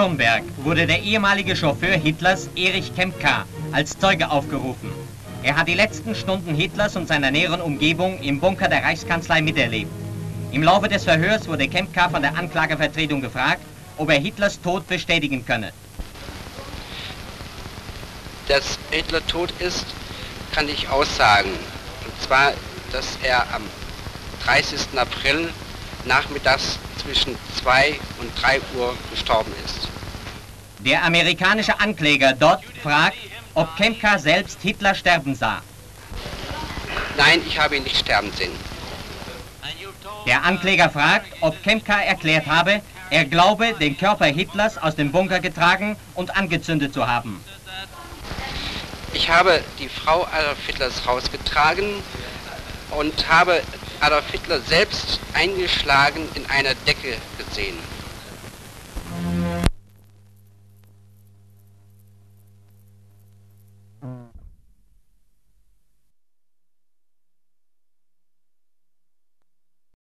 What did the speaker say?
Nürnberg wurde der ehemalige Chauffeur Hitlers, Erich Kempka, als Zeuge aufgerufen. Er hat die letzten Stunden Hitlers und seiner näheren Umgebung im Bunker der Reichskanzlei miterlebt. Im Laufe des Verhörs wurde Kempka von der Anklagevertretung gefragt, ob er Hitlers Tod bestätigen könne. Dass Hitler tot ist, kann ich aussagen. Und zwar, dass er am 30. April nachmittags zwischen 2 und 3 Uhr gestorben ist. Der amerikanische Ankläger dort fragt, ob Kempka selbst Hitler sterben sah. Nein, ich habe ihn nicht sterben sehen. Der Ankläger fragt, ob Kempka erklärt habe, er glaube, den Körper Hitlers aus dem Bunker getragen und angezündet zu haben. Ich habe die Frau Adolf Hitlers rausgetragen und habe Adolf Hitler selbst eingeschlagen in einer Decke gesehen.